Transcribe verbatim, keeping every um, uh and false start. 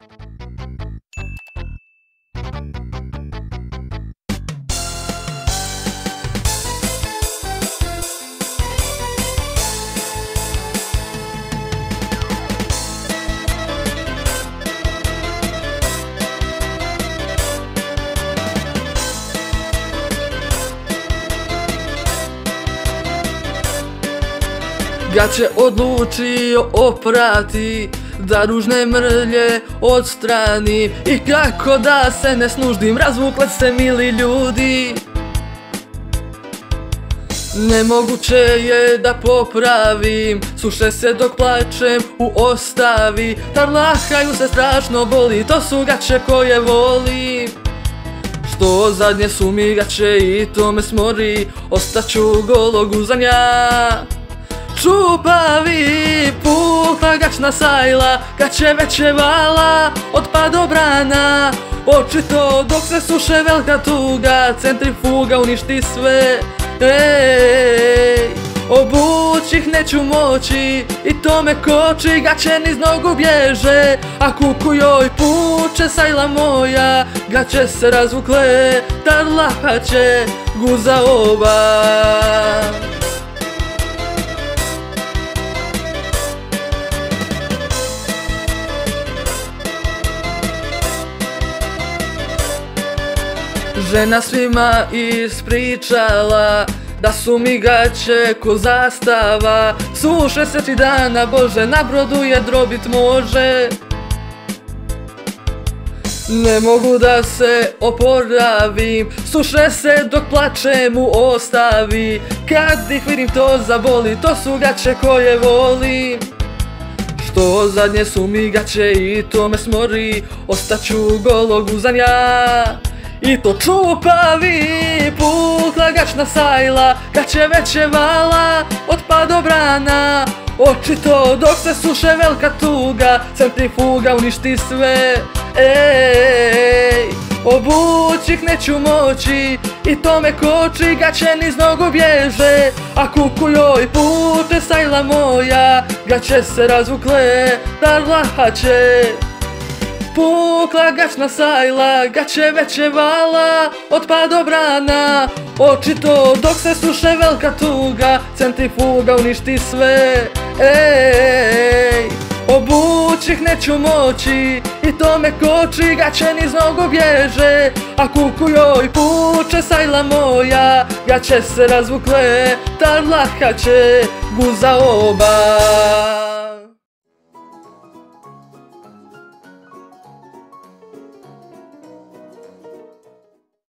Gaće odlučio oprati, da ružne mrlje odstrani. I kako da se ne snuždim, razvukle se mili ljudi. Nemoguće je da popravim, suše se dok plačem u ostavi. Tarlahaju se, strašno boli, to su gaće koje volim. Što zadnje su mi gaće i to me smori, ostaću golog uzanja. Čupavi, pukla gaćna sajla, gaće već je vala od padobrana. Očito dok se suše velika tuga, centrifuga uništi sve. Ej, obuć ih neću moći i to me koči, gaće niz nogu bježe. A kuku joj puče sajla moja, gaće se razvukle, tarlahaće guza oba. Žena svima ispričala da su mi gaće ko zastava. Suše se tri dana, Bože, na brodu je drobit može. Ne mogu da se oporavim, suše se dok plačem u ostavi. Kad ih vidim to zaboli, to su gaće koje volim. Što zadnje su mi gaće i to me smori, ostaću golog uzanja. I to čupavi, pukla gaćna sajla, gaće već je vala od padobrana. Očito dok se suše velika tuga, centrifuga uništi sve. Ej, obuć ih neću moći i to me koči, gaće niz nogu bježe. A kuku joj puče sajla moja, gaće se razvukle, tarlahaće. Pukla gaćna sajla, gaće već je vala od padobrana. Očito dok se suše velika tuga, centrifuga uništi sve. Ej, obuć ih neću moći i to me koči, gaće niz nogu bježe. A kuku joj puče sajla moja, gaće se razvukle, tarlahaće guza oba.